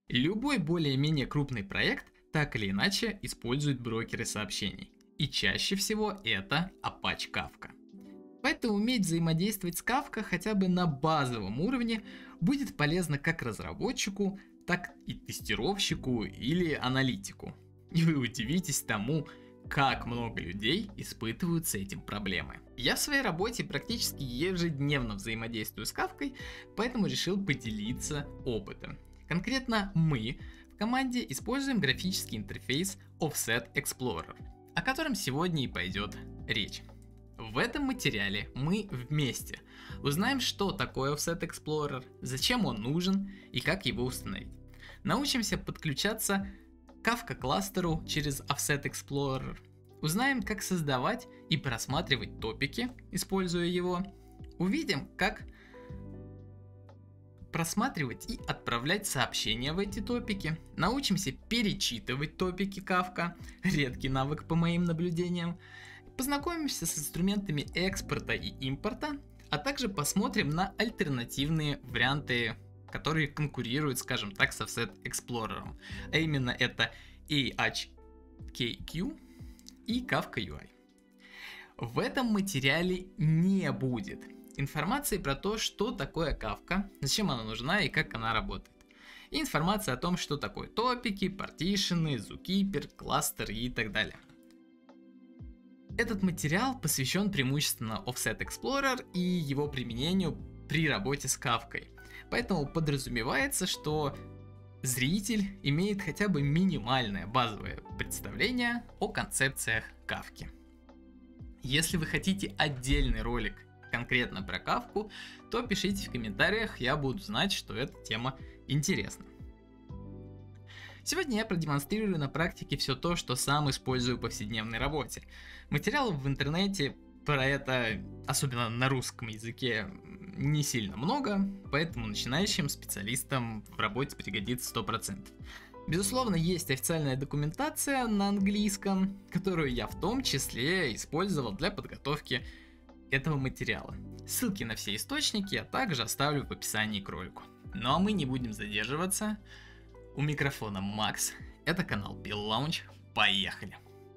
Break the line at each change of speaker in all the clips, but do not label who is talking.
Любой более-менее крупный проект так или иначе использует брокеры сообщений. И чаще всего это Apache Kafka. Поэтому уметь взаимодействовать с Kafka хотя бы на базовом уровне будет полезно как разработчику, так и тестировщику или аналитику. И вы удивитесь тому, как много людей испытывают с этим проблемы. Я в своей работе практически ежедневно взаимодействую с Kafka, поэтому решил поделиться опытом. Конкретно мы в команде используем графический интерфейс Offset Explorer, о котором сегодня и пойдет речь. В этом материале мы вместе узнаем, что такое Offset Explorer, зачем он нужен и как его установить. Научимся подключаться к Kafka кластеру через Offset Explorer. Узнаем, как создавать и просматривать топики, используя его. Увидим, как просматривать и отправлять сообщения в эти топики. Научимся перечитывать топики Kafka, редкий навык по моим наблюдениям. Познакомимся с инструментами экспорта и импорта, а также посмотрим на альтернативные варианты, которые конкурируют, скажем так, с Offset Explorer. А именно это AHKQ и Kafka UI. В этом материале не будет информации про то, что такое Kafka, зачем она нужна и как она работает. И информация о том, что такое топики, партишены, zookeeper, кластер и так далее. Этот материал посвящен преимущественно Offset Explorer и его применению при работе с Kafka. Поэтому подразумевается, что зритель имеет хотя бы минимальное базовое представление о концепциях Kafka. Если вы хотите отдельный ролик конкретно про Kafka, то пишите в комментариях, я буду знать, что эта тема интересна. Сегодня я продемонстрирую на практике все то, что сам использую в повседневной работе. Материалов в интернете про это, особенно на русском языке, не сильно много, поэтому начинающим специалистам в работе пригодится 100%. Безусловно, есть официальная документация на английском, которую я в том числе использовал для подготовки этого материала. Ссылки на все источники я также оставлю в описании к ролику. Ну а мы не будем задерживаться. У микрофона Макс, это канал Build Launch, поехали!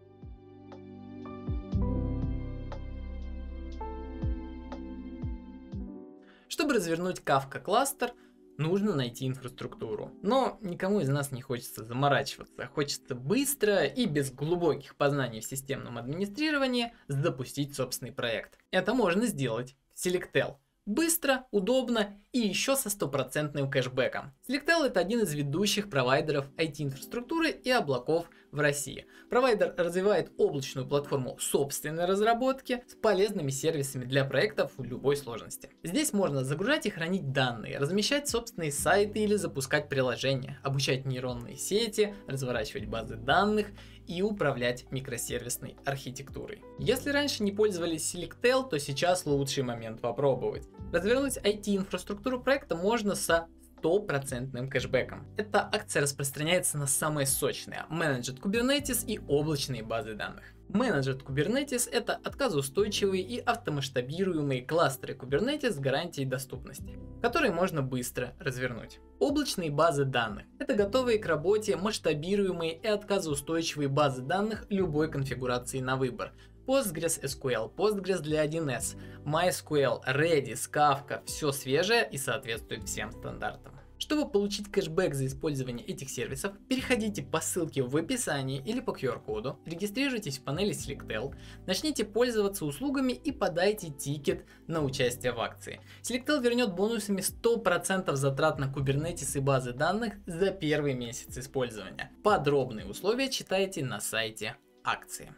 Чтобы развернуть Kafka кластер, нужно найти инфраструктуру. Но никому из нас не хочется заморачиваться, хочется быстро и без глубоких познаний в системном администрировании запустить собственный проект. Это можно сделать в Selectel. Быстро, удобно и еще со стопроцентным кэшбэком. Selectel — это один из ведущих провайдеров IT-инфраструктуры и облаков в России. Провайдер развивает облачную платформу собственной разработки с полезными сервисами для проектов любой сложности. Здесь можно загружать и хранить данные, размещать собственные сайты или запускать приложения, обучать нейронные сети, разворачивать базы данных и управлять микросервисной архитектурой. Если раньше не пользовались Selectel, то сейчас лучший момент попробовать. Развернуть IT-инфраструктуру проекта можно со стопроцентным кэшбэком. Эта акция распространяется на самые сочные Managed Kubernetes и облачные базы данных. Managed Kubernetes — это отказоустойчивые и автомасштабируемые кластеры Kubernetes с гарантией доступности, которые можно быстро развернуть. Облачные базы данных — это готовые к работе масштабируемые и отказоустойчивые базы данных любой конфигурации на выбор. PostgreSQL, Postgres для 1С, MySQL, Redis, Kafka — все свежее и соответствует всем стандартам. Чтобы получить кэшбэк за использование этих сервисов, переходите по ссылке в описании или по QR-коду, регистрируйтесь в панели Selectel, начните пользоваться услугами и подайте тикет на участие в акции. Selectel вернет бонусами 100% затрат на Kubernetes и базы данных за первый месяц использования. Подробные условия читайте на сайте акции.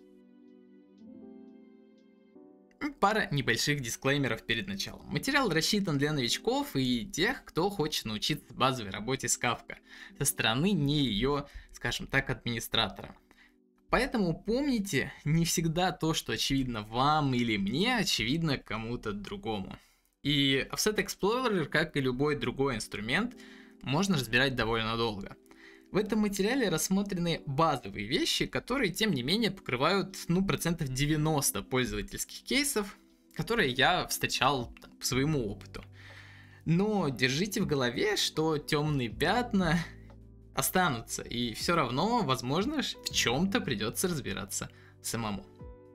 Пара небольших дисклеймеров перед началом. Материал рассчитан для новичков и тех, кто хочет научиться базовой работе с Kafka со стороны не ее, скажем так, администратора. Поэтому помните, не всегда то, что очевидно вам или мне, очевидно кому-то другому. И Offset Explorer, как и любой другой инструмент, можно разбирать довольно долго. В этом материале рассмотрены базовые вещи, которые, тем не менее, покрывают, процентов 90 пользовательских кейсов, которые я встречал по своему опыту. Но держите в голове, что темные пятна останутся, и все равно, возможно, в чем-то придется разбираться самому.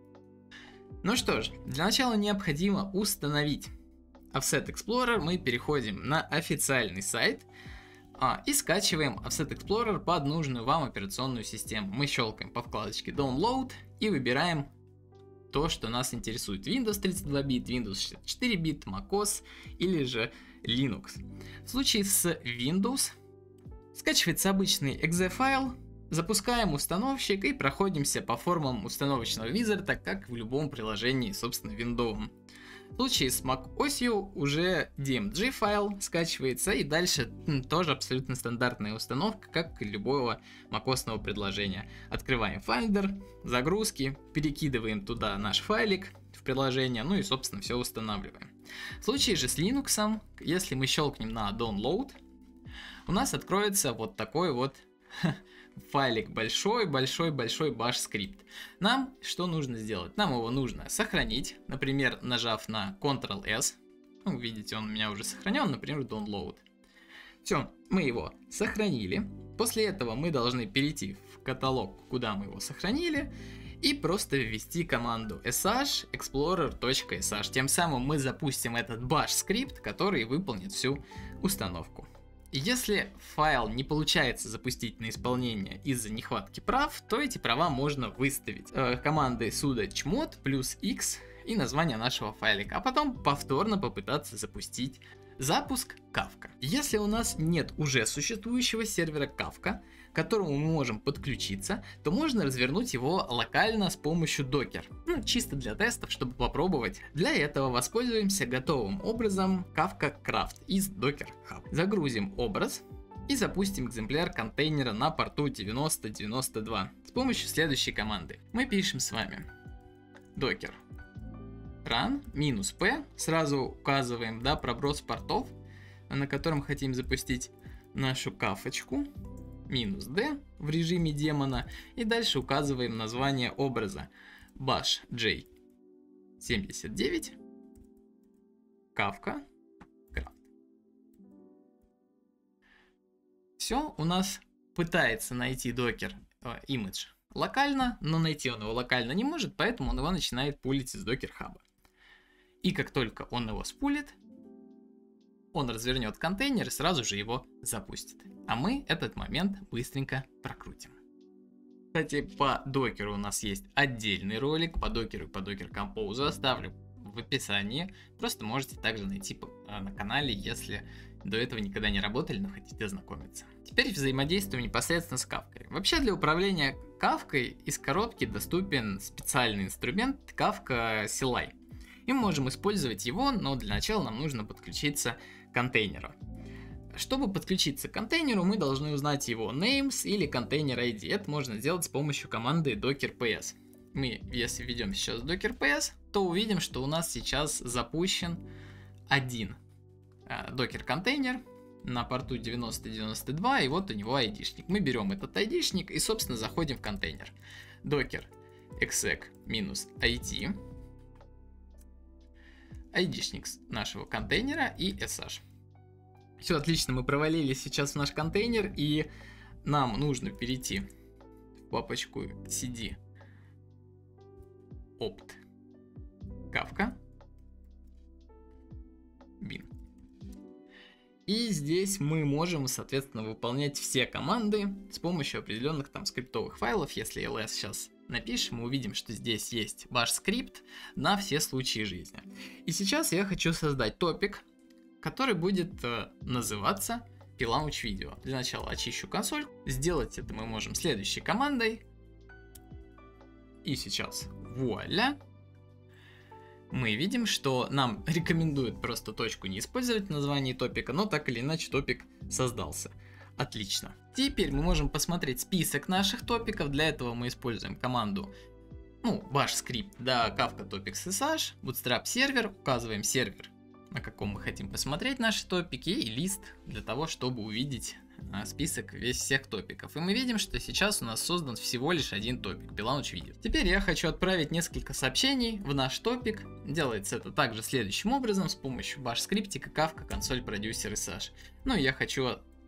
Ну что ж, для начала необходимо установить Offset Explorer. Мы переходим на официальный сайт и скачиваем Offset Explorer под нужную вам операционную систему. Мы щелкаем по вкладочке Download и выбираем то, что нас интересует: Windows 32 бит, Windows 64 бит, macOS или же Linux. В случае с Windows скачивается обычный .exe файл, запускаем установщик и проходимся по формам установочного визарда, как в любом приложении, собственно, виндовом. В случае с macOS уже DMG файл скачивается, и дальше тоже абсолютно стандартная установка, как и любого macOS предложения. Открываем Finder, загрузки, перекидываем туда наш файлик в приложение, ну и собственно все устанавливаем. В случае же с Linux, если мы щелкнем на Download, у нас откроется вот такой вот файлик, большой bash скрипт. Нам что нужно сделать? Нам его нужно сохранить, например, нажав на Ctrl-S. Ну, видите, он у меня уже сохранен, например, Download. Все, мы его сохранили. После этого мы должны перейти в каталог, куда мы его сохранили, и просто ввести команду sh explorer.sh. Тем самым мы запустим этот bash скрипт, который выполнит всю установку. Если файл не получается запустить на исполнение из-за нехватки прав, то эти права можно выставить командой sudo chmod плюс x и название нашего файлика, а потом повторно попытаться запустить запуск Kafka. Если у нас нет уже существующего сервера Kafka, к которому мы можем подключиться, то можно развернуть его локально с помощью Docker. Ну, чисто для тестов, чтобы попробовать. Для этого воспользуемся готовым образом Kafka Craft из Docker Hub. Загрузим образ и запустим экземпляр контейнера на порту 9092 с помощью следующей команды. Мы пишем с вами docker run -p, сразу указываем проброс портов, на котором хотим запустить нашу кафочку, -d в режиме демона, и дальше указываем название образа bash j79 Kafka Craft. Все, у нас пытается найти Docker image локально, но найти он его локально не может, поэтому он его начинает пулить из Docker Hub. И как только он его спулит, он развернет контейнер и сразу же его запустит. А мы этот момент быстренько прокрутим. Кстати, по докеру у нас есть отдельный ролик, по докеру и по Docker Compose оставлю в описании. Просто можете также найти на канале, если до этого никогда не работали, но хотите ознакомиться. Теперь взаимодействуем непосредственно с Kafka. Вообще для управления Kafka из коробки доступен специальный инструмент Kafka CLI. И мы можем использовать его, но для начала нам нужно подключиться к контейнеру. Чтобы подключиться к контейнеру, мы должны узнать его names или контейнер ID. Это можно сделать с помощью команды docker.ps. Мы, если введем сейчас docker.ps, то увидим, что у нас сейчас запущен один докер контейнер на порту 9092, и вот у него ID-шник. Мы берем этот ID-шник и, собственно, заходим в контейнер. Docker exec-it, ID-шник нашего контейнера и sh. Все отлично, мы провалились сейчас в наш контейнер, и нам нужно перейти в папочку cd opt kafka bin. И здесь мы можем, соответственно, выполнять все команды с помощью определенных там скриптовых файлов. Если ls сейчас напишем, мы увидим, что здесь есть bash скрипт на все случаи жизни. И сейчас я хочу создать топик, который будет называться P-Launch Video. Для начала очищу консоль. Сделать это мы можем следующей командой. И сейчас, вуаля, мы видим, что нам рекомендуют просто точку не использовать в названии топика, но так или иначе топик создался. Отлично. Теперь мы можем посмотреть список наших топиков. Для этого мы используем команду bash скрипт Kafka topics sh, bootstrap сервер, указываем сервер, на каком мы хотим посмотреть наши топики, и лист для того, чтобы увидеть список всех топиков. И мы видим, что сейчас у нас создан всего лишь один топик, P-Launch Video. Теперь я хочу отправить несколько сообщений в наш топик. Делается это также следующим образом, с помощью bash скриптика Kafka console producer sh. Ну и я хочу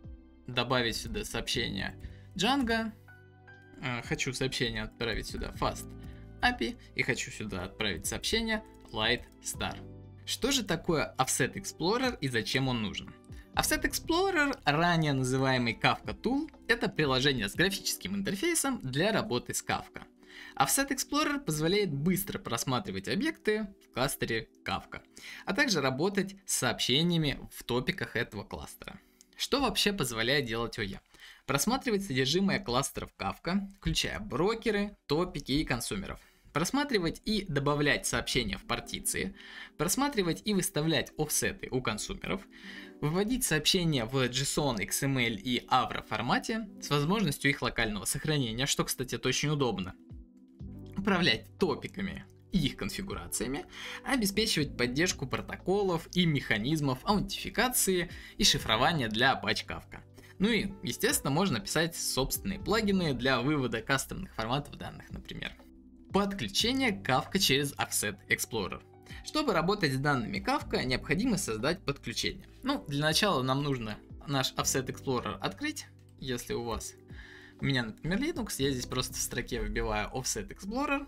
добавить сюда сообщение Django, хочу сообщение отправить сюда Fast API и хочу сюда отправить сообщение Light Star. Что же такое Offset Explorer и зачем он нужен? Offset Explorer, ранее называемый Kafka Tool, это приложение с графическим интерфейсом для работы с Kafka. Offset Explorer позволяет быстро просматривать объекты в кластере Kafka, а также работать с сообщениями в топиках этого кластера. Что вообще позволяет делать OE? Просматривать содержимое кластеров Kafka, включая брокеры, топики и консумеров. Просматривать и добавлять сообщения в партиции, просматривать и выставлять офсеты у консумеров, выводить сообщения в JSON, XML и Avro формате с возможностью их локального сохранения, что, кстати, это очень удобно. Управлять топиками и их конфигурациями, обеспечивать поддержку протоколов и механизмов аутентификации и шифрования для Apache Kafka. Ну и, естественно, можно писать собственные плагины для вывода кастомных форматов данных, например. Подключение Kafka через Offset Explorer. Чтобы работать с данными Kafka, необходимо создать подключение. Ну, для начала нам нужно наш Offset Explorer открыть. Если у меня, например, Linux, я здесь просто в строке вбиваю Offset Explorer.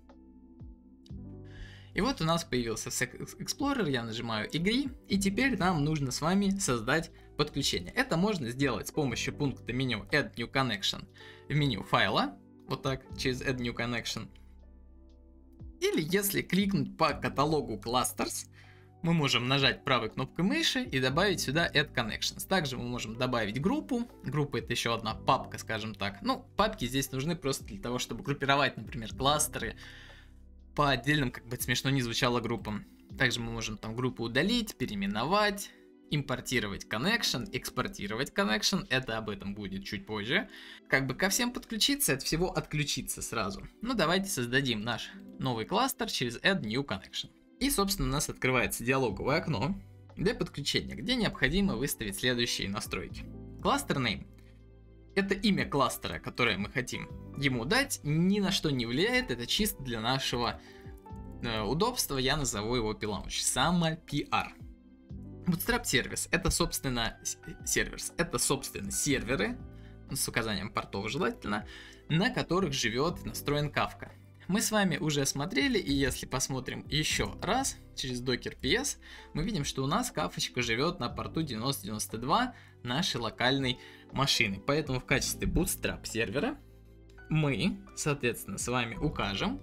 И вот у нас появился Offset Explorer, я нажимаю Agree, и теперь нам нужно с вами создать подключение. Это можно сделать с помощью пункта меню Add New Connection в меню файла, вот так, через Add New Connection. Или если кликнуть по каталогу Clusters, мы можем нажать правой кнопкой мыши и добавить сюда Add Connections. Также мы можем добавить группу. Группа — это еще одна папка, скажем так. Ну, папки здесь нужны просто для того, чтобы группировать, например, кластеры по отдельным, как бы это смешно ни звучало, группам. Также мы можем там группу удалить, переименовать, импортировать connection, экспортировать connection. Это об этом будет чуть позже. Как бы ко всем подключиться, от всего отключиться сразу. Ну, давайте создадим наш новый кластер через Add New Connection. И, собственно, у нас открывается диалоговое окно для подключения, где необходимо выставить следующие настройки. Cluster Name — это имя кластера, которое мы хотим ему дать, ни на что не влияет, это чисто для нашего удобства, я назову его P-Launch, само PR. Bootstrap сервис — это, собственно, серверы, с указанием портов желательно, на которых живет настроен Kafka. Мы с вами уже смотрели, и если посмотрим еще раз через Docker PS, мы видим, что у нас кафочка живет на порту 9092 нашей локальной машины. Поэтому в качестве Bootstrap сервера мы, соответственно, с вами укажем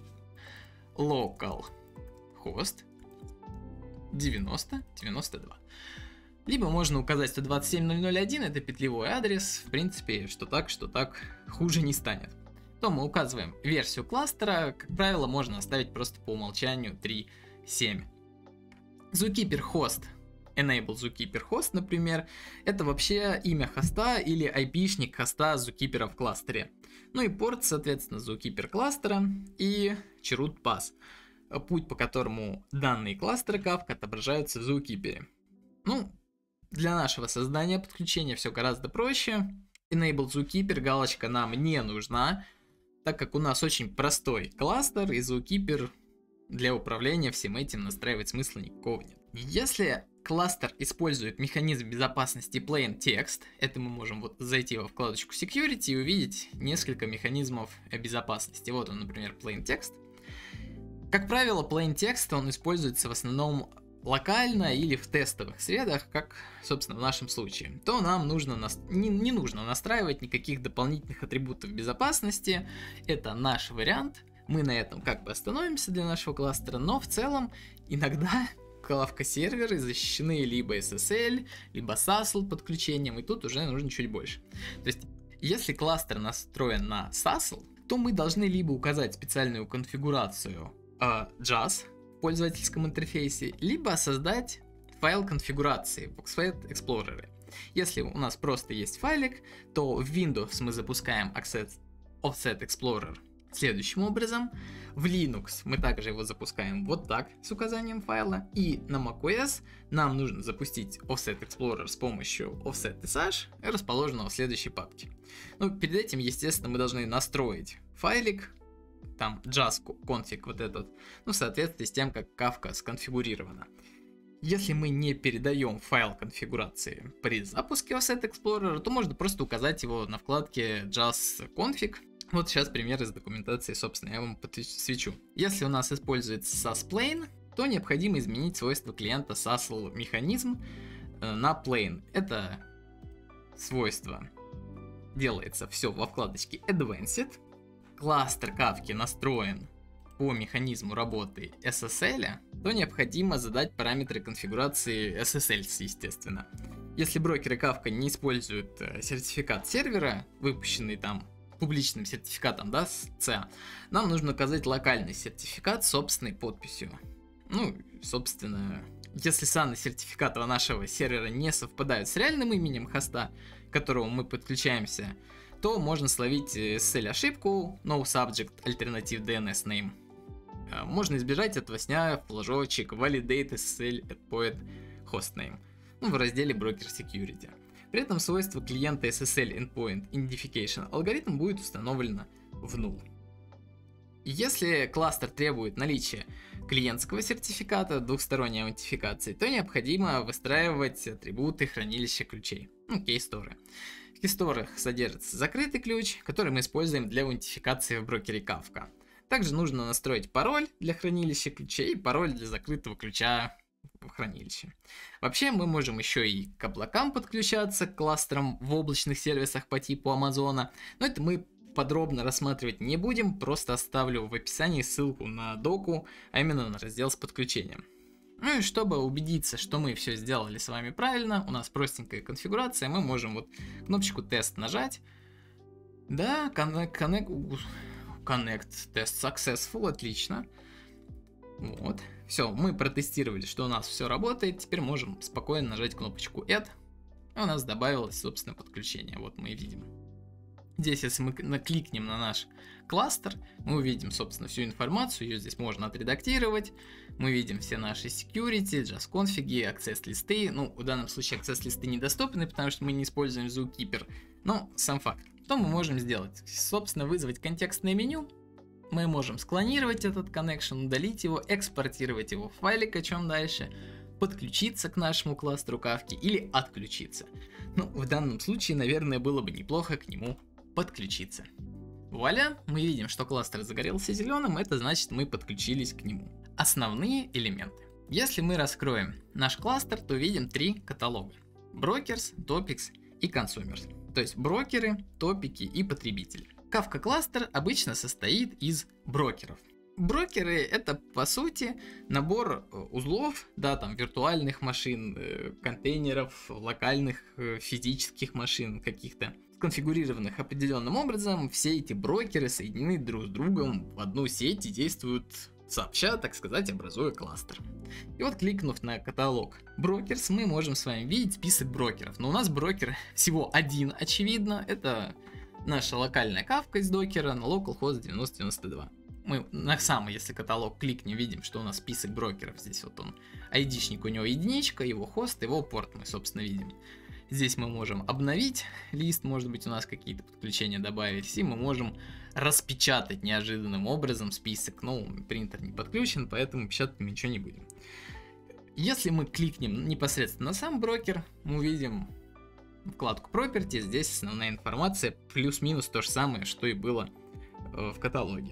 localhost 9092. Либо можно указать 127.0.0.1, это петлевой адрес, в принципе, что так, хуже не станет. То мы указываем версию кластера, как правило, можно оставить просто по умолчанию 3.7. Zookeeper Host, Enable Zookeeper Host, например, это вообще имя хоста или IP-шник хоста Zookeeper в кластере. Ну и порт, соответственно, Zookeeper кластера и Chroot Path, путь, по которому данные кластера Kafka отображаются в Zookeeper. Ну, для нашего создания подключения все гораздо проще. Enable Zookeeper галочка нам не нужна, так как у нас очень простой кластер, и Zookeeper для управления всем этим настраивать смысла никакого нет. Если кластер использует механизм безопасности Plain Text, это мы можем вот зайти во вкладочку Security и увидеть несколько механизмов безопасности. Вот он, например, Plain Text. Как правило, Plain Text он используется в основном локально или в тестовых средах, как, собственно, в нашем случае, то нам не нужно настраивать никаких дополнительных атрибутов безопасности. Это наш вариант. Мы на этом как бы остановимся для нашего кластера, но в целом иногда Kafka серверы защищены либо SSL, либо SASL подключением, и тут уже нужно чуть больше. То есть, если кластер настроен на SASL, то мы должны либо указать специальную конфигурацию JAS в пользовательском интерфейсе, либо создать файл конфигурации в Offset Explorer. Если у нас просто есть файлик, то в Windows мы запускаем Offset Explorer следующим образом. В Linux мы также его запускаем вот так, с указанием файла. И на macOS нам нужно запустить Offset Explorer с помощью offset SH, расположенного в следующей папке. Но перед этим, естественно, мы должны настроить файлик, там JAS конфиг вот этот, ну, в соответствии с тем, как Kafka сконфигурирована. Если мы не передаем файл конфигурации при запуске Offset Explorer, то можно просто указать его на вкладке just config. Вот сейчас пример из документации, собственно, я вам подсвечу. Если у нас используется SAS Plane, то необходимо изменить свойства клиента SASL механизм на Plane. Это свойство делается все во вкладочке Advanced. Кластер Kafka настроен по механизму работы SSL, то необходимо задать параметры конфигурации SSL, естественно. Если брокеры Kafka не используют сертификат сервера, выпущенный там публичным сертификатом, да, с CA, нам нужно указать локальный сертификат с собственной подписью. Ну, собственно, если SAN сертификата нашего сервера не совпадают с реальным именем хоста, к которому мы подключаемся, то можно словить SSL ошибку no subject alternative DNS name. Можно избежать этого, сняв флажочек validate SSL endpoint hostname в разделе Broker Security. При этом свойство клиента SSL Endpoint Identification алгоритм будет установлено в null. Если кластер требует наличия клиентского сертификата двухсторонней аутентификации, то необходимо выстраивать атрибуты хранилища ключей, кейсторы. В кейсторах содержится закрытый ключ, который мы используем для аутентификации в брокере Kafka. Также нужно настроить пароль для хранилища ключей и пароль для закрытого ключа в хранилище. Вообще мы можем еще и к облакам подключаться, к кластерам в облачных сервисах по типу Амазона, но это мы подробно рассматривать не будем, просто оставлю в описании ссылку на доку, а именно на раздел с подключением. Ну и чтобы убедиться, что мы все сделали с вами правильно, у нас простенькая конфигурация, мы можем вот кнопочку тест нажать. Да, connect test successful, отлично. Вот, все, мы протестировали, что у нас все работает, теперь можем спокойно нажать кнопочку Add, и у нас добавилось, собственно, подключение, вот мы видим. Здесь, если мы накликнем на наш кластер, мы увидим, собственно, всю информацию, ее здесь можно отредактировать, мы видим все наши security, just config, access листы, ну, в данном случае access листы недоступны, потому что мы не используем Zookeeper, но сам факт. Что мы можем сделать? Собственно, вызвать контекстное меню. Мы можем склонировать этот connection, удалить его, экспортировать его в файлик, о чем дальше, подключиться к нашему кластеру Kafka или отключиться. Ну, в данном случае, наверное, было бы неплохо к нему подключиться. Вуаля, мы видим, что кластер загорелся зеленым, это значит, мы подключились к нему. Основные элементы. Если мы раскроем наш кластер, то видим три каталога: Brokers, Topics и Consumers. То есть брокеры, топики и потребители. Kafka кластер обычно состоит из брокеров. Брокеры — это, по сути, набор узлов, да, там, виртуальных машин, контейнеров, локальных физических машин каких-то, сконфигурированных определенным образом. Все эти брокеры соединены друг с другом в одну сеть и действуют сообща, так сказать, образуя кластер. И вот, кликнув на каталог Brokers, мы можем с вами видеть список брокеров. Но у нас брокер всего один, очевидно, это наша локальная Kafka из докера на localhost 9092. Мы на самый, если каталог кликнем, видим, что у нас список брокеров. Здесь вот он, ID-шник у него единичка, его хост, его порт мы, собственно, видим. Здесь мы можем обновить лист, может быть, у нас какие-то подключения добавились, и мы можем распечатать неожиданным образом список. Ну, принтер не подключен, поэтому печатать мы ничего не будем. Если мы кликнем непосредственно на сам брокер, мы увидим вкладку Property, здесь основная информация, плюс-минус то же самое, что и было в каталоге.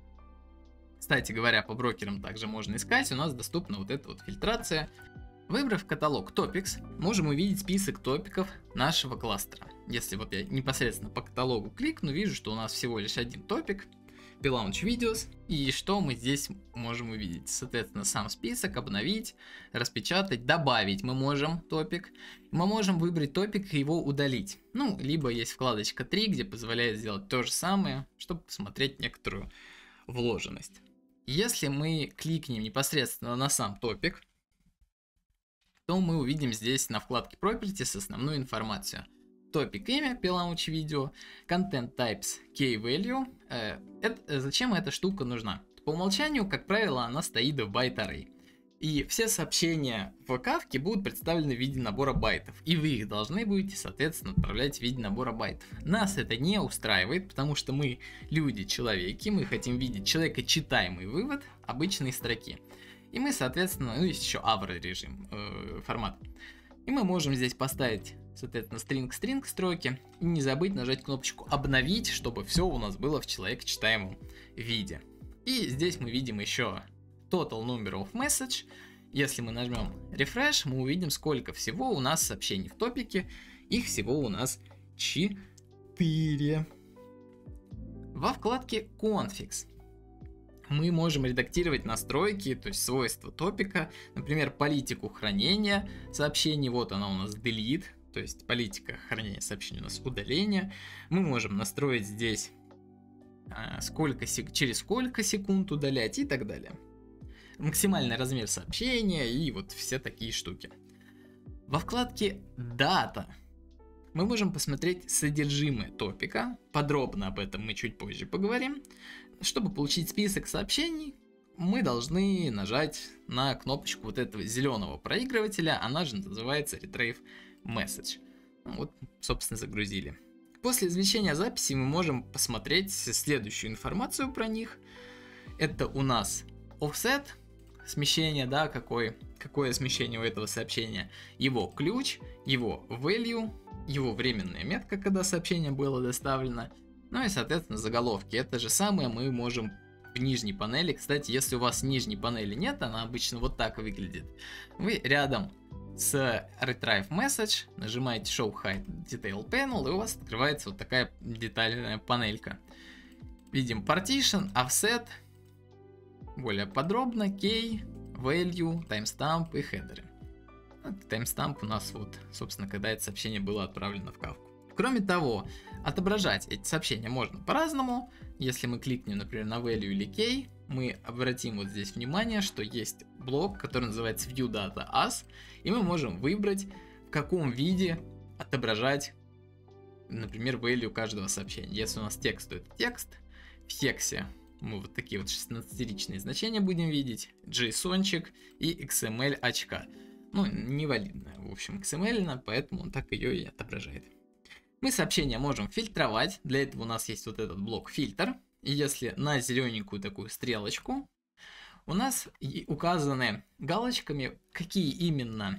Кстати говоря, по брокерам также можно искать, у нас доступна вот эта вот фильтрация. Выбрав каталог Topics, можем увидеть список топиков нашего кластера. Если вот я непосредственно по каталогу кликну, вижу, что у нас всего лишь один топик, P-Launch Videos, и что мы здесь можем увидеть? Соответственно, сам список, обновить, распечатать, добавить мы можем топик. Мы можем выбрать топик и его удалить. Ну, либо есть вкладочка 3, где позволяет сделать то же самое, чтобы посмотреть некоторую вложенность. Если мы кликнем непосредственно на сам топик, то мы увидим здесь на вкладке Properties основную информацию. Топик имя, P-Launch Video, Content Types, Key Value. Зачем эта штука нужна? По умолчанию, как правило, она стоит в байт array. И все сообщения в Kafka будут представлены в виде набора байтов. И вы их должны будете, соответственно, отправлять в виде набора байтов. Нас это не устраивает, потому что мы люди, человеки, мы хотим видеть человекочитаемый вывод обычной строки. И мы, соответственно, ну, есть еще Avro режим, формат. И мы можем здесь поставить, соответственно, string строки. И не забыть нажать кнопочку обновить, чтобы все у нас было в человекочитаемом виде. И здесь мы видим еще total number of message. Если мы нажмем refresh, мы увидим, сколько всего у нас сообщений в топике. Их всего у нас 4. Во вкладке Configs мы можем редактировать настройки, то есть свойства топика, например, политику хранения сообщений. Вот она у нас delete, то есть политика хранения сообщений у нас удаление. Мы можем настроить здесь через сколько секунд удалять и так далее. Максимальный размер сообщения и вот все такие штуки. Во вкладке Data мы можем посмотреть содержимое топика. Подробно об этом мы чуть позже поговорим. Чтобы получить список сообщений, мы должны нажать на кнопочку вот этого зеленого проигрывателя. Она же называется Retrieve Message. Вот, собственно, загрузили. После извлечения записи мы можем посмотреть следующую информацию про них. Это у нас offset, смещение, да, какое смещение у этого сообщения, его ключ, его value, его временная метка, когда сообщение было доставлено, ну и, соответственно, заголовки. Это же самое мы можем в нижней панели. Кстати, если у вас нижней панели нет, она обычно вот так выглядит. Вы рядом с Retrieve Message нажимаете Show Hide Detail Panel, и у вас открывается вот такая детальная панелька. Видим Partition, Offset, более подробно, Key, Value, Timestamp и Header. Timestamp у нас вот, собственно, когда это сообщение было отправлено в кавку. Кроме того, отображать эти сообщения можно по-разному. Если мы кликнем, например, на Value или Key, мы обратим вот здесь внимание, что есть блок, который называется View Data As, и мы можем выбрать, в каком виде отображать, например, value каждого сообщения. Если у нас текст, то это текст. В тексте мы вот такие вот 16-ричные значения будем видеть, JSON-чик и XML очка. Ну, невалидная, в общем, XML, поэтому он так ее и отображает. Мы сообщения можем фильтровать, для этого у нас есть вот этот блок фильтр. И если на зелененькую такую стрелочку, у нас указаны галочками, какие именно,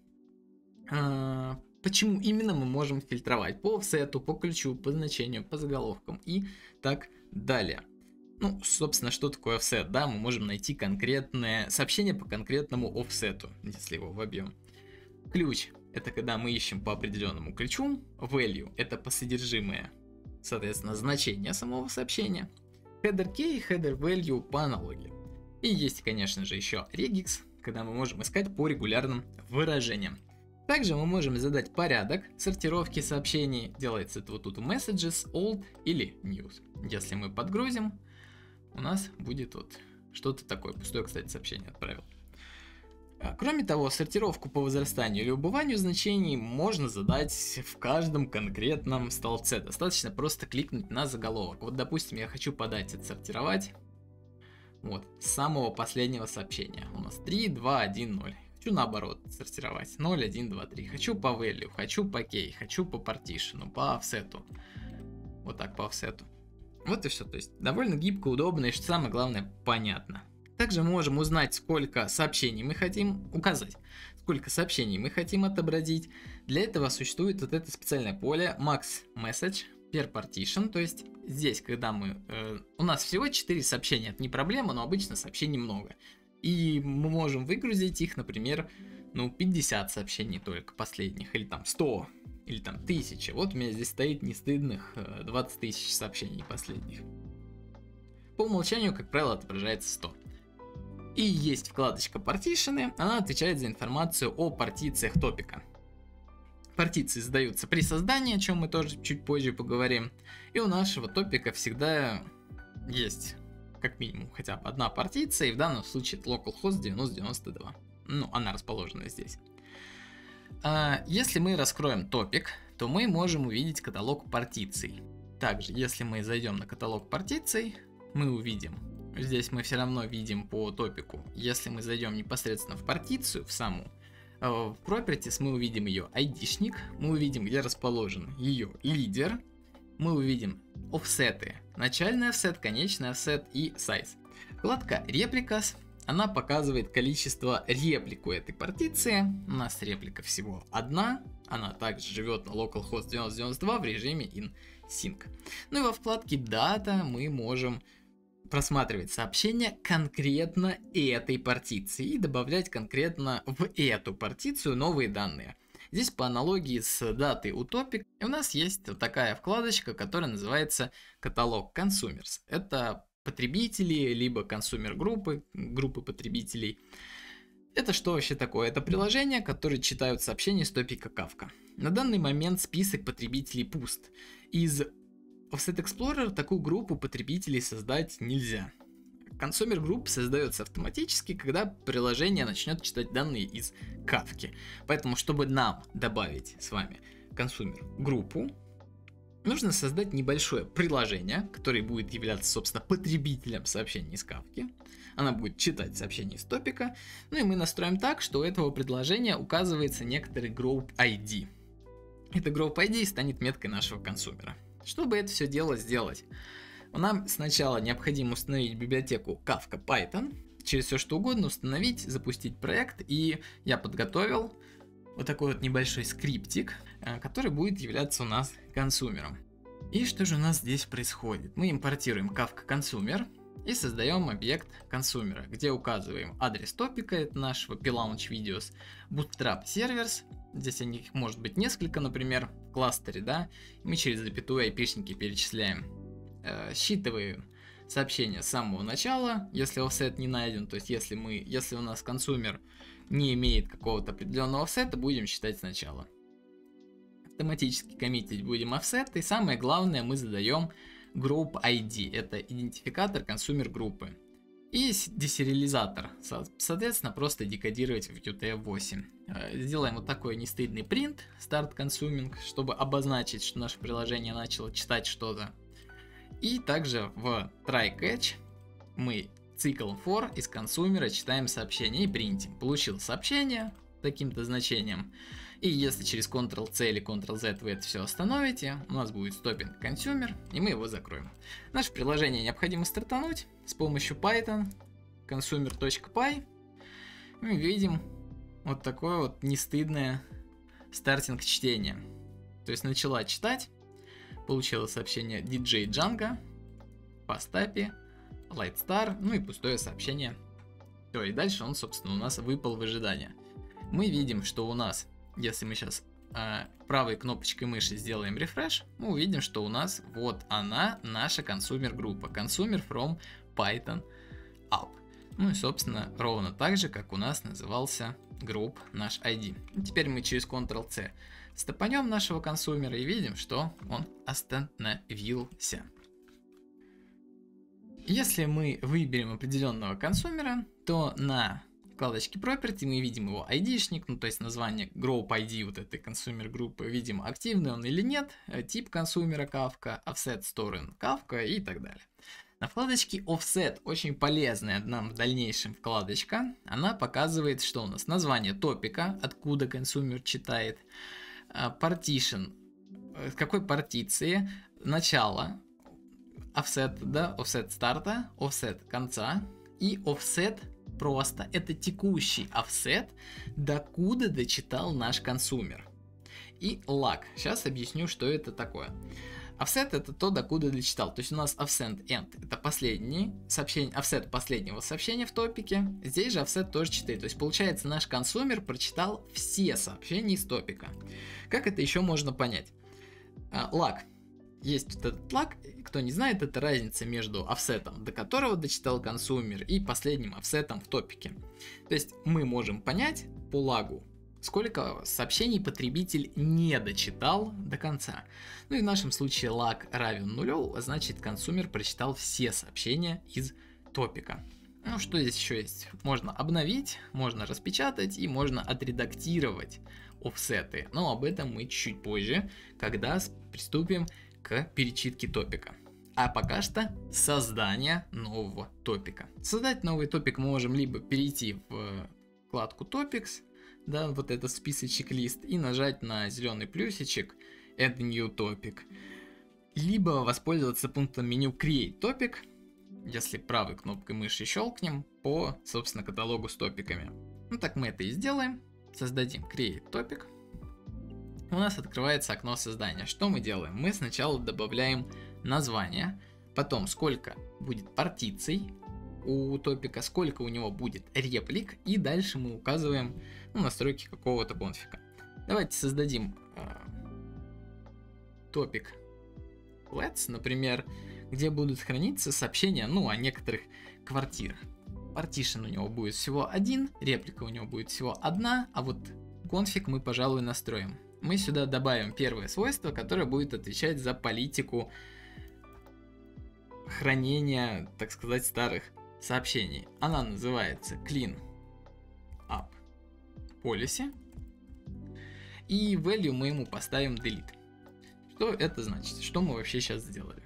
почему именно мы можем фильтровать. По офсету, по ключу, по значению, по заголовкам и так далее. Ну, собственно, что такое офсет? Да, мы можем найти конкретное сообщение по конкретному офсету, если его вобьем. Ключ — это когда мы ищем по определенному ключу. Value — это по содержимое, соответственно, значение самого сообщения. Header key, header value по аналогии. И есть, конечно же, еще regix, когда мы можем искать по регулярным выражениям. Также мы можем задать порядок сортировки сообщений. Делается это вот тут messages, old или news. Если мы подгрузим, у нас будет вот что-то такое. Пустое, кстати, сообщение отправил. Кроме того, сортировку по возрастанию или убыванию значений можно задать в каждом конкретном столбце. Достаточно просто кликнуть на заголовок. Вот, допустим, я хочу подать, отсортировать вот с самого последнего сообщения. У нас 3, 2, 1, 0. Хочу наоборот сортировать 0, 1, 2, 3. Хочу по value, хочу по key, хочу по partition, по offset. Вот так по offset. Вот и все. То есть довольно гибко, удобно и, что самое главное, понятно. Также мы можем узнать, сколько сообщений мы хотим указать, сколько сообщений мы хотим отобразить. Для этого существует вот это специальное поле Max Message per Partition. То есть здесь, когда у нас всего 4 сообщения, это не проблема, но обычно сообщений много. И мы можем выгрузить их, например, 50 сообщений только последних, или там 100, или там 1000. Вот у меня здесь стоит нестыдных 20 тысяч сообщений последних. По умолчанию, как правило, отображается 100. И есть вкладочка Partition, она отвечает за информацию о партициях топика. Партиции задаются при создании, о чем мы тоже чуть позже поговорим. И у нашего топика всегда есть как минимум хотя бы одна партиция, и в данном случае это localhost 9092. Ну, она расположена здесь. Если мы раскроем топик, то мы можем увидеть каталог партиций. Также, если мы зайдем на каталог партиций, мы увидим, здесь мы все равно видим по топику. Если мы зайдем непосредственно в партицию, в саму, в Properties, мы увидим ее ID-шник, мы увидим, где расположен ее лидер, мы увидим офсеты, начальный офсет, конечный офсет и size. Вкладка Replicas она показывает количество реплик у этой партиции. У нас реплика всего одна. Она также живет на localhost 9092 в режиме in-sync. Ну и во вкладке Data мы можем просматривать сообщения конкретно этой партиции и добавлять конкретно в эту партицию новые данные. Здесь по аналогии с датой у Topic у нас есть вот такая вкладочка, которая называется каталог Consumers. Это потребители, либо консумер группы потребителей. Это что вообще такое? Это приложения, которые читают сообщения с топика Kafka. На данный момент список потребителей пуст. Из Offset Explorer такую группу потребителей создать нельзя. Консумер групп создается автоматически, когда приложение начнет читать данные из Kafka. Поэтому, чтобы нам добавить с вами консумер группу, нужно создать небольшое приложение, которое будет являться, собственно, потребителем сообщений из Kafka. Она будет читать сообщения из топика. Ну и мы настроим так, что у этого предложения указывается некоторый Group ID. Это Group ID станет меткой нашего консумера. Чтобы это все дело сделать, нам сначала необходимо установить библиотеку Kafka Python. Через все что угодно установить, запустить проект. И я подготовил вот такой вот небольшой скриптик, который будет являться у нас консумером. И что же у нас здесь происходит? Мы импортируем Kafka Consumer и создаем объект консумера, где указываем адрес топика, это нашего P-Launch Videos, Bootstrap Servers, здесь их может быть несколько, например, в кластере, да, и мы через запятую айпишники перечисляем. Считываем сообщение с самого начала, если офсет не найден, то есть если у нас консумер не имеет какого-то определенного офсета, будем считать сначала. Автоматически коммитить будем офсет, и самое главное, мы задаем Group ID, это идентификатор консумер группы, и десериализатор, соответственно, просто декодировать в UTF-8. Сделаем вот такой нестыдный print start consuming, чтобы обозначить, что наше приложение начало читать что-то. И также в try catch мы цикл for из консумера читаем сообщение и принтим. Получил сообщение таким-то значением. И если через Ctrl-C или Ctrl-Z вы это все остановите, у нас будет stopping consumer, и мы его закроем. Наше приложение необходимо стартануть с помощью Python consumer.py. Мы видим вот такое вот нестыдное стартинг чтения. То есть начала читать, получила сообщение DJ Django, Fast-API, Lightstar, ну и пустое сообщение. Все, и дальше он, собственно, у нас выпал в ожидание. Мы видим, что у нас, если мы сейчас правой кнопочкой мыши сделаем refresh, мы увидим, что у нас вот она, наша консумер группа, consumer from Python app. Ну и, собственно, ровно так же, как у нас назывался group наш ID. И теперь мы через Ctrl-C стопанем нашего консумера и видим, что он остановился. Если мы выберем определенного консумера, то на вкладочке Property мы видим его ID-шник, ну то есть название Group ID вот этой консумер группы, видим активный он или нет, тип консумера Kafka, Offset Stored Kafka и так далее. На вкладочке Offset, очень полезная нам в дальнейшем вкладочка, она показывает, что у нас название топика, откуда консумер читает, partition, в какой партиции, начало, offset, да, offset старта, offset конца и offset просто это текущий offset, докуда дочитал наш консумер. И lag. Сейчас объясню, что это такое. Offset это то, докуда дочитал. То есть у нас offset end это последний сообщение, offset последнего сообщения в топике. Здесь же offset тоже читает. То есть получается наш консумер прочитал все сообщения из топика. Как это еще можно понять? Lag. Есть вот этот лаг, кто не знает, это разница между офсетом, до которого дочитал консумер, и последним офсетом в топике. То есть мы можем понять по лагу, сколько сообщений потребитель не дочитал до конца. Ну и в нашем случае лаг равен нулю, а значит консумер прочитал все сообщения из топика. Ну что здесь еще есть? Можно обновить, можно распечатать и можно отредактировать офсеты. Но об этом мы чуть позже, когда приступим к перечитке топика. А пока что создание нового топика. Создать новый топик мы можем либо перейти в вкладку Topics, да, вот этот списочек лист, и нажать на зеленый плюсичек Add New Topic. Либо воспользоваться пунктом меню Create Topic если правой кнопкой мыши щелкнем по, собственно, каталогу с топиками. Ну так мы это и сделаем. Создадим Create Topic. У нас открывается окно создания. Что мы делаем? Мы сначала добавляем название, потом сколько будет партиций у топика, сколько у него будет реплик, и дальше мы указываем настройки какого-то конфига. Давайте создадим топик Let's, например, где будут храниться сообщения, о некоторых квартирах. Partition у него будет всего один, реплика у него будет всего одна, а вот конфиг мы, пожалуй, настроим. Мы сюда добавим первое свойство, которое будет отвечать за политику хранения, так сказать, старых сообщений. Она называется Clean Up Policy. И value мы ему поставим delete. Что это значит? Что мы вообще сейчас сделали?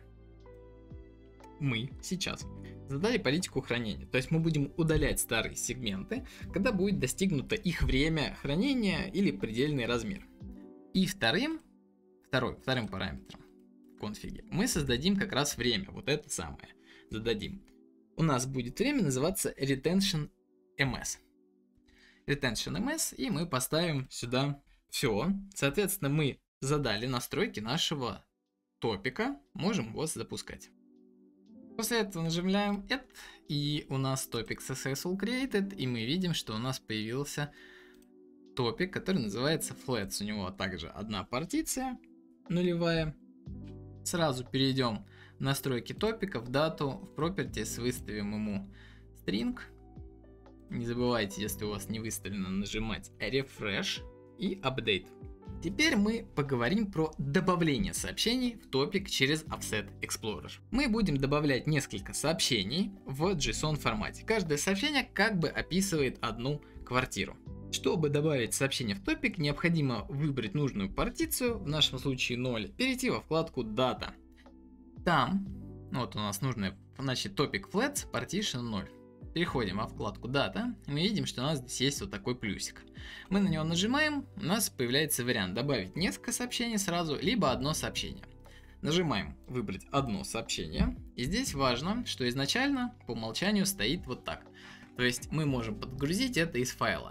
Мы сейчас задали политику хранения. То есть мы будем удалять старые сегменты, когда будет достигнуто их время хранения или предельный размер. И вторым параметром в конфиге мы создадим как раз время. Вот это самое зададим. У нас будет время называться retention ms. Retention ms, и мы поставим сюда все. Соответственно, мы задали настройки нашего топика. Можем его запускать. После этого нажимаем Add, и у нас топик successful created, и мы видим, что у нас появился топик, который называется Flats. У него также одна партиция нулевая. Сразу перейдем в настройки топика, в дату, в Properties выставим ему string. Не забывайте, если у вас не выставлено, нажимать Refresh и Update. Теперь мы поговорим про добавление сообщений в топик через Offset Explorer. Мы будем добавлять несколько сообщений в JSON формате. Каждое сообщение как бы описывает одну квартиру. Чтобы добавить сообщение в топик, необходимо выбрать нужную партицию, в нашем случае 0, перейти во вкладку Data. Там, вот у нас нужный, значит, топик Flats, Partition 0. Переходим во вкладку Data, и мы видим, что у нас здесь есть вот такой плюсик. Мы на него нажимаем, у нас появляется вариант добавить несколько сообщений сразу, либо одно сообщение. Нажимаем выбрать одно сообщение, и здесь важно, что изначально по умолчанию стоит вот так. То есть мы можем подгрузить это из файла.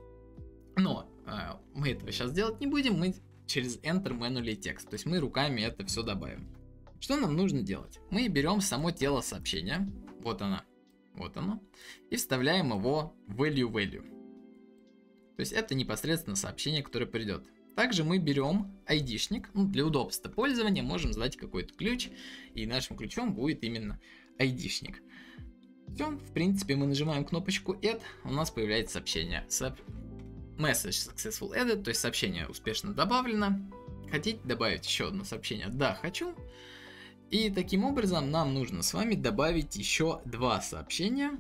Но мы этого сейчас делать не будем, мы через Enter Manually Text, то есть мы руками это все добавим. Что нам нужно делать? Мы берем само тело сообщения, вот оно, и вставляем его в value. То есть это непосредственно сообщение, которое придет. Также мы берем ID-шник, для удобства пользования можем задать какой-то ключ, и нашим ключом будет именно ID-шник. Все, в принципе, мы нажимаем кнопочку Add, у нас появляется сообщение. Message successful added, то есть сообщение успешно добавлено. Хотите добавить еще одно сообщение? Да, хочу. И таким образом нам нужно с вами добавить еще два сообщения.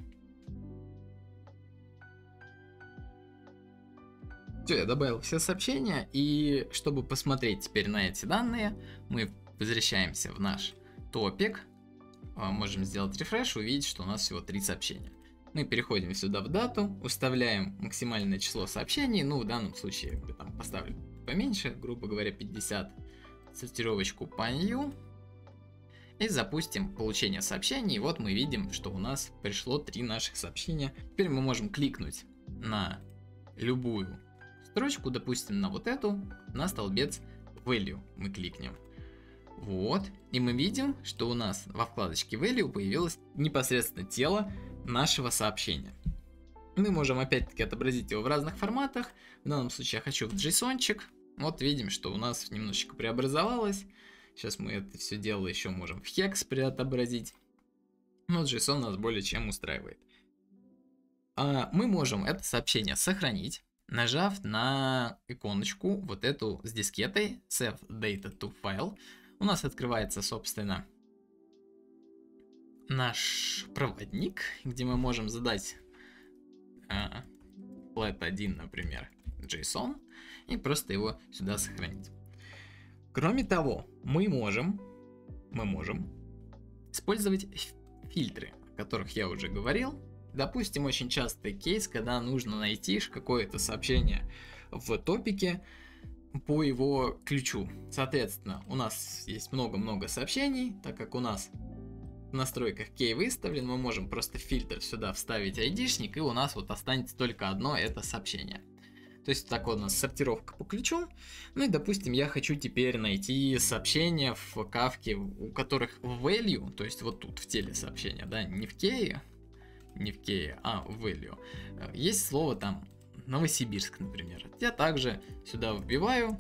Все, я добавил все сообщения, и чтобы посмотреть теперь на эти данные, мы возвращаемся в наш топик. Можем сделать рефреш, увидеть, что у нас всего 3 сообщения. Мы переходим сюда в дату, уставляем максимальное число сообщений, в данном случае я там поставлю поменьше, грубо говоря, 50, сортировочку по new, и запустим получение сообщений. И вот мы видим, что у нас пришло 3 наших сообщения. Теперь мы можем кликнуть на любую строчку, допустим, на вот эту, на столбец value мы кликнем. Вот, и мы видим, что у нас во вкладочке value появилось непосредственно тело нашего сообщения. Мы можем опять-таки отобразить его в разных форматах. В данном случае я хочу в JSON-чик. Вот видим, что у нас немножечко преобразовалось. Сейчас мы это все дело еще можем в hex преотобразить. Но JSON нас более чем устраивает. Мы можем это сообщение сохранить, нажав на иконочку вот эту с дискетой Save Data to File. У нас открывается, собственно, наш проводник, где мы можем задать flat1, например, JSON, и просто его сюда сохранить. Кроме того, мы можем использовать фильтры, о которых я уже говорил. Допустим, очень частый кейс, когда нужно найти какое-то сообщение в топике по его ключу. Соответственно, у нас есть много-много сообщений, так как у нас в настройках key выставлен, мы можем просто в фильтр сюда вставить айдишник, и у нас вот останется только одно, это сообщение. То есть так вот у нас сортировка по ключу. Ну и допустим, я хочу теперь найти сообщения в кавке, у которых value, то есть вот тут в теле сообщения, да, не в key, а в value, есть слово там Новосибирск, например. Я также сюда вбиваю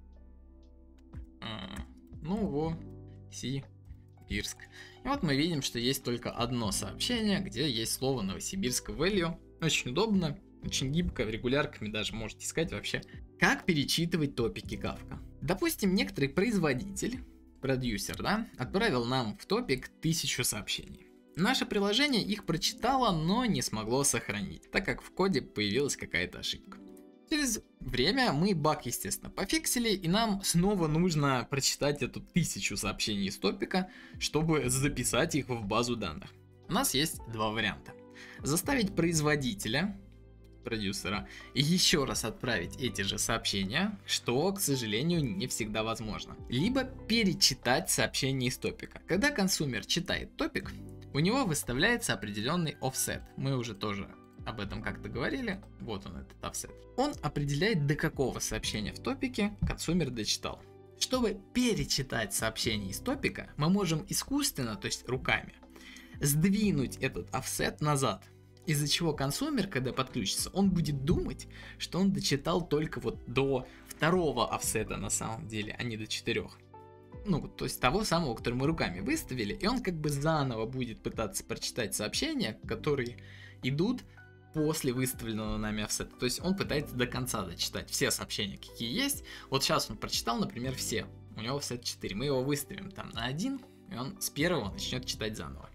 Новосибирск. И вот мы видим, что есть только одно сообщение, где есть слово Новосибирск value. Очень удобно, очень гибко, в регулярками даже можете искать вообще. Как перечитывать топики Kafka? Допустим, некоторый производитель, продюсер, да, отправил нам в топик 1000 сообщений. Наше приложение их прочитало, но не смогло сохранить, так как в коде появилась какая-то ошибка. Через время мы баг, естественно, пофиксили, и нам снова нужно прочитать эту 1000 сообщений из топика, чтобы записать их в базу данных. У нас есть два варианта. Заставить производителя, продюсера, еще раз отправить эти же сообщения, что, к сожалению, не всегда возможно. Либо перечитать сообщение из топика. Когда консумер читает топик, у него выставляется определенный offset. Мы уже тоже об этом как-то говорили. Вот он, этот offset. Он определяет, до какого сообщения в топике консумер дочитал. Чтобы перечитать сообщение из топика, мы можем искусственно, то есть руками, сдвинуть этот offset назад. Из-за чего консумер, когда подключится, он будет думать, что он дочитал только вот до второго офсета на самом деле, а не до 4. Ну, то есть того самого, который мы руками выставили, и он как бы заново будет пытаться прочитать сообщения, которые идут после выставленного нами офсета. То есть он пытается до конца дочитать все сообщения, какие есть. Вот сейчас он прочитал, например, все. У него офсет 4. Мы его выставим там на 1, и он с первого начнет читать заново.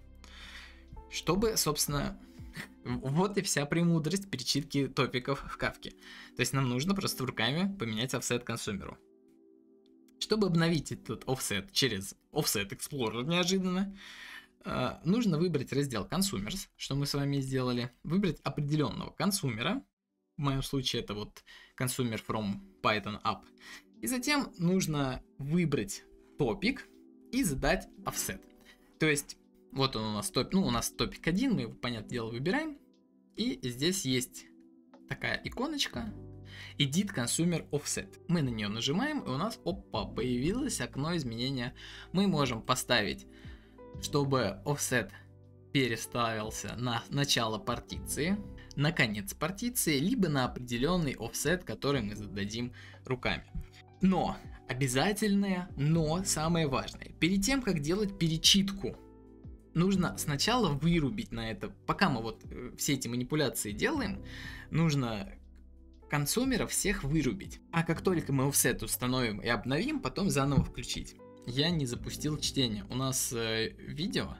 Чтобы, собственно, вот и вся премудрость перечитки топиков в Kafka. То есть нам нужно просто руками поменять офсет консумеру. Чтобы обновить этот офсет через Offset Explorer неожиданно, нужно выбрать раздел Consumers, что мы с вами сделали, выбрать определенного консумера, в моем случае это вот consumer from Python app, и затем нужно выбрать топик и задать offset. То есть вот он у нас у нас топик 1, мы его, понятное дело, выбираем, и здесь есть такая иконочка Edit Consumer Offset. Мы на нее нажимаем, и у нас, опа, появилось окно изменения. Мы можем поставить, чтобы offset переставился на начало партиции, на конец партиции, либо на определенный offset, который мы зададим руками. Но, обязательное, но самое важное, перед тем, как делать перечитку, нужно сначала вырубить на это, пока мы вот все эти манипуляции делаем, нужно консумеров всех вырубить. А как только мы офсет установим и обновим, потом заново включить. Я не запустил чтение. У нас видео.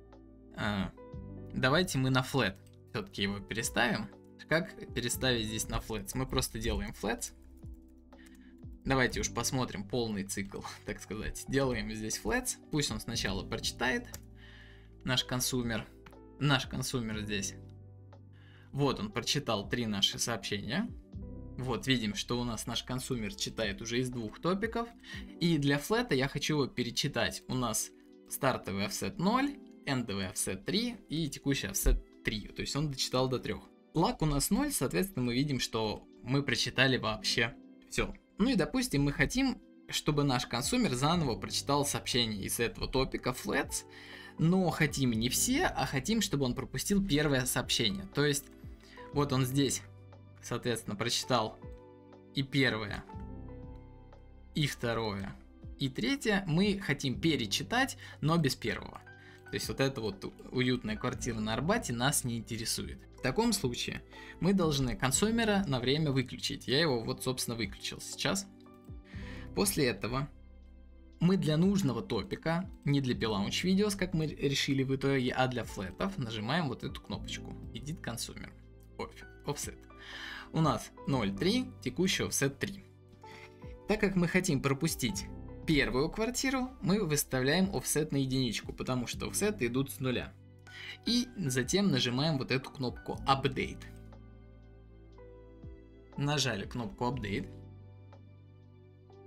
Давайте мы на flat все-таки его переставим. Как переставить здесь на flats? Мы просто делаем flats. Давайте уж посмотрим полный цикл, так сказать. Делаем здесь flats. Пусть он сначала прочитает наш консумер. Наш консумер здесь. Вот он прочитал 3 наши сообщения. Вот, видим, что у нас наш консумер читает уже из 2 топиков. И для флета я хочу его перечитать. У нас стартовый офсет 0, эндовый офсет 3 и текущий офсет 3. То есть он дочитал до 3. Лаг у нас 0, соответственно, мы видим, что мы прочитали вообще все. Ну и, допустим, мы хотим, чтобы наш консумер заново прочитал сообщение из этого топика flats, но хотим не все, а хотим, чтобы он пропустил первое сообщение. То есть, вот он здесь, соответственно, прочитал и первое, и второе, и третье. Мы хотим перечитать, но без первого. То есть вот эта вот уютная квартира на Арбате нас не интересует. В таком случае мы должны консумера на время выключить. Я его вот, собственно, выключил сейчас. После этого мы для нужного топика, не для P-Launch Videos, как мы решили в итоге, а для флетов, нажимаем вот эту кнопочку Edit Consumer Offset. У нас 0.3, текущий offset 3. Так как мы хотим пропустить первую квартиру, мы выставляем offset на единичку, потому что offset идут с нуля. И затем нажимаем вот эту кнопку Update. Нажали кнопку Update.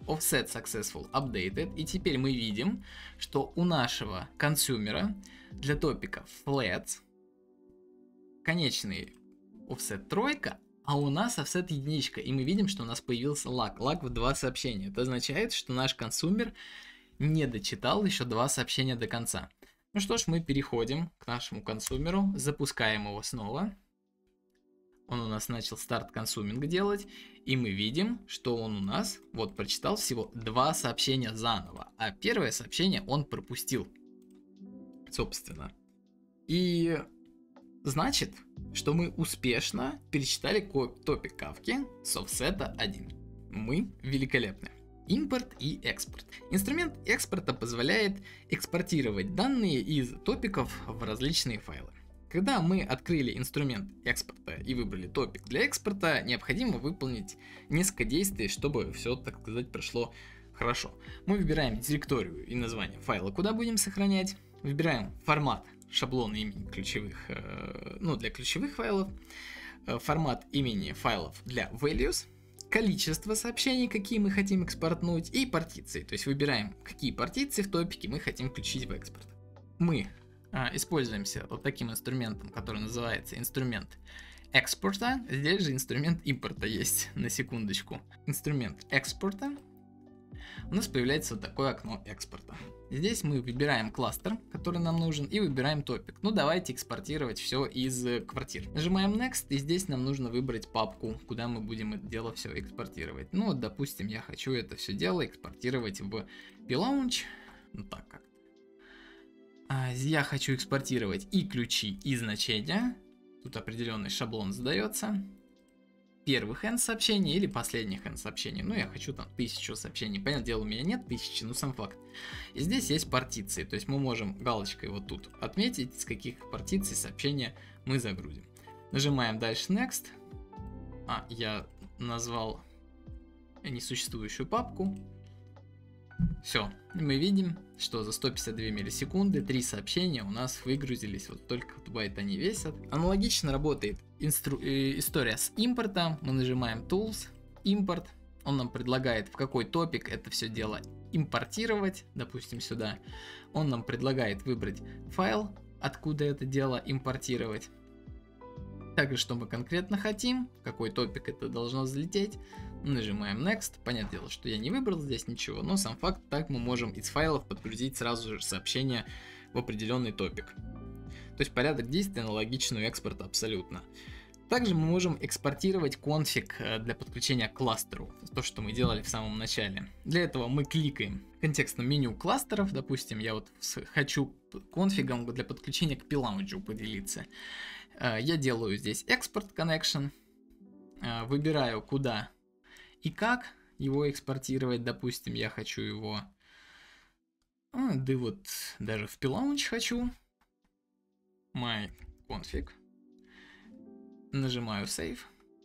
offset successful updated, и теперь мы видим, что у нашего консюмера для топика flat конечный offset 3, а у нас offset 1, и мы видим, что у нас появился лаг в 2 сообщения. Это означает, что наш консюмер не дочитал еще 2 сообщения до конца. Ну что ж, мы переходим к нашему консюмеру, запускаем его снова. Он у нас начал старт консуминг делать, и мы видим, что он у нас вот прочитал всего 2 сообщения заново, а первое сообщение он пропустил, собственно. И значит, что мы успешно перечитали топик кавки с офсета 1. Мы великолепны. Импорт и экспорт. Инструмент экспорта позволяет экспортировать данные из топиков в различные файлы. Когда мы открыли инструмент экспорта и выбрали топик для экспорта, необходимо выполнить несколько действий, чтобы все, так сказать, прошло хорошо. Мы выбираем директорию и название файла, куда будем сохранять. Выбираем формат шаблона имени ключевых, для ключевых файлов. Формат имени файлов для values. Количество сообщений, какие мы хотим экспортнуть, и партиции. То есть выбираем, какие партиции в топике мы хотим включить в экспорт. Мы используемся вот таким инструментом, который называется инструмент экспорта. Здесь же инструмент импорта есть, на секундочку. Инструмент экспорта. У нас появляется вот такое окно экспорта. Здесь мы выбираем кластер, который нам нужен, и выбираем топик. Ну, давайте экспортировать все из квартир. Нажимаем Next, и здесь нам нужно выбрать папку, куда мы будем это дело все экспортировать. Ну, вот, допустим, я хочу это все дело экспортировать в P-Launch. Ну, так как. Я хочу экспортировать и ключи, и значения. Тут определенный шаблон задается. Первых n сообщений или последних n сообщений. Ну, я хочу там 1000 сообщений. Понятное дело, у меня нет 1000, но сам факт. И здесь есть партиции. То есть мы можем галочкой вот тут отметить, с каких партиций сообщения мы загрузим. Нажимаем дальше Next. Я назвал несуществующую папку. Все. И мы видим, что за 152 миллисекунды 3 сообщения у нас выгрузились. Вот только байт они весят. Аналогично работает история с импортом. Мы нажимаем Tools, импорт. Он нам предлагает, в какой топик это все дело импортировать. Допустим, сюда. Он нам предлагает выбрать файл, откуда это дело импортировать. Также, что мы конкретно хотим, в какой топик это должно залететь. Нажимаем Next. Понятное дело, что я не выбрал здесь ничего, но сам факт, так мы можем из файлов подгрузить сразу же сообщение в определенный топик. То есть порядок действий аналогичен у экспорта абсолютно. Также мы можем экспортировать конфиг для подключения к кластеру, то, что мы делали в самом начале. Для этого мы кликаем в контекстном меню кластеров, допустим, я вот хочу конфигом для подключения к P-Launch поделиться. Я делаю здесь Export Connection, выбираю куда и как его экспортировать. Допустим, я хочу его, да вот даже в P-Launch хочу. My config. Нажимаю Save.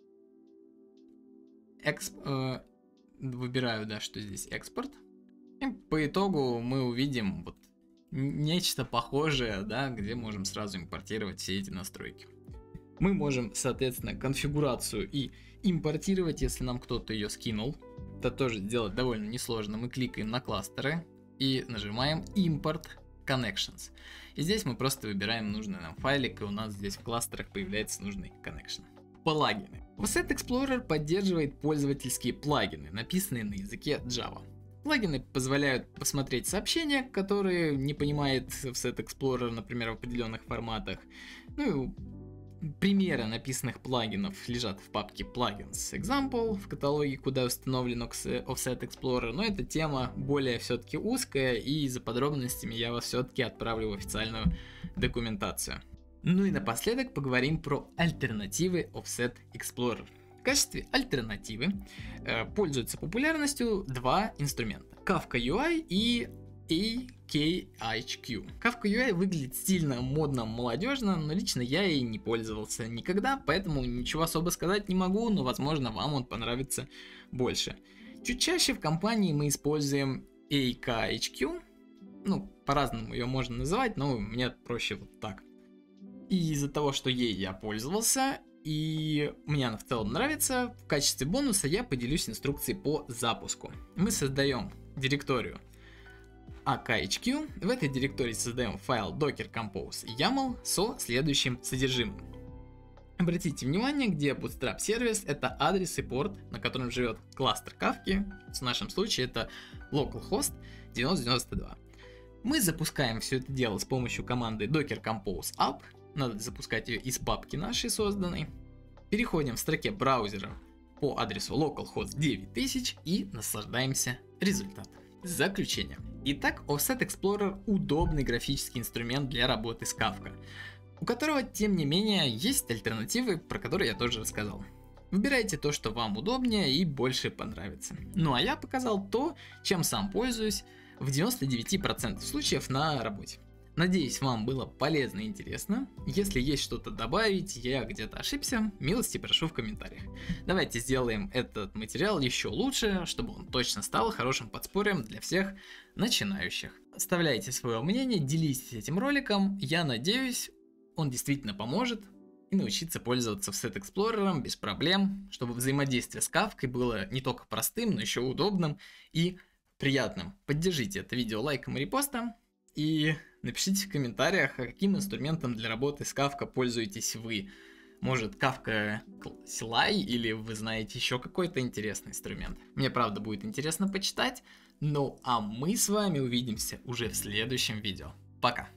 Выбираю, да, что здесь экспорт. И по итогу мы увидим вот нечто похожее, да, где можем сразу импортировать все эти настройки. Мы можем, соответственно, конфигурацию и импортировать, если нам кто-то ее скинул. Это тоже сделать довольно несложно. Мы кликаем на кластеры и нажимаем Import Connections. И здесь мы просто выбираем нужный нам файлик, и у нас здесь в кластерах появляется нужный connection. Плагины. Offset Explorer поддерживает пользовательские плагины, написанные на языке Java. Плагины позволяют посмотреть сообщения, которые не понимает Offset Explorer, например, в определенных форматах. Ну и примеры написанных плагинов лежат в папке Plugins Example в каталоге, куда установлен Offset Explorer, но эта тема более все-таки узкая, и за подробностями я вас все-таки отправлю в официальную документацию. Ну и напоследок поговорим про альтернативы Offset Explorer. В качестве альтернативы пользуются популярностью два инструмента: Kafka UI и AKHQ. Kafka UI выглядит стильно, модно, молодежно, но лично я ей не пользовался никогда, поэтому ничего особо сказать не могу, но возможно вам он понравится больше. Чуть чаще в компании мы используем AKHQ, ну по-разному ее можно называть, но мне проще вот так. И из-за того, что ей я пользовался, И мне она в целом нравится. В качестве бонуса я поделюсь инструкцией по запуску. Мы создаем директорию AKHQ. В этой директории создаем файл docker compose YAML со следующим содержимым. Обратите внимание, где Bootstrap сервис — это адрес и порт, на котором живет кластер Kafka. В нашем случае это localhost 9092. Мы запускаем все это дело с помощью команды docker compose app. Надо запускать ее из папки нашей созданной. Переходим в строке браузера по адресу localhost 9000 и наслаждаемся результатом. Заключение. Итак, Offset Explorer — удобный графический инструмент для работы с Kafka, у которого, тем не менее, есть альтернативы, про которые я тоже рассказал. Выбирайте то, что вам удобнее и больше понравится. Ну а я показал то, чем сам пользуюсь в 99% случаев на работе. Надеюсь, вам было полезно и интересно. Если есть что-то добавить, я где-то ошибся, милости прошу в комментариях. Давайте сделаем этот материал еще лучше, чтобы он точно стал хорошим подспорьем для всех начинающих. Оставляйте свое мнение, делитесь этим роликом. Я надеюсь, он действительно поможет и научиться пользоваться Offset Explorer без проблем, чтобы взаимодействие с Kafka было не только простым, но еще удобным и приятным. Поддержите это видео лайком и репостом. И напишите в комментариях, каким инструментом для работы с Kafka пользуетесь вы. Может, Kafka CLI или вы знаете еще какой-то интересный инструмент. Мне правда будет интересно почитать. Ну а мы с вами увидимся уже в следующем видео. Пока!